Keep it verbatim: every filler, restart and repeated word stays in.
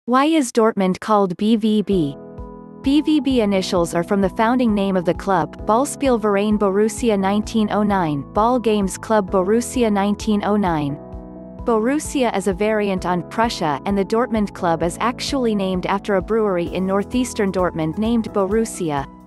Why is Dortmund called B V B? B V B initials are from the founding name of the club, Ballspielverein Borussia nineteen oh nine, Ball Games Club Borussia nineteen oh nine. Borussia is a variant on Prussia, and the Dortmund club is actually named after a brewery in northeastern Dortmund named Borussia.